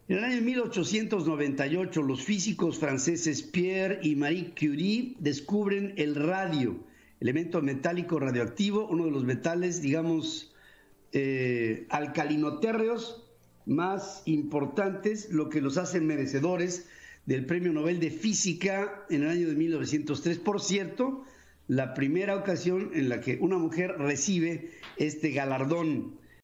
En el año 1898, los físicos franceses Pierre y Marie Curie descubren el radio, elemento metálico radioactivo, uno de los metales, digamos, alcalinotérreos más importantes, lo que los hace merecedores del Premio Nobel de Física en el año de 1903. Por cierto, la primera ocasión en la que una mujer recibe este galardón.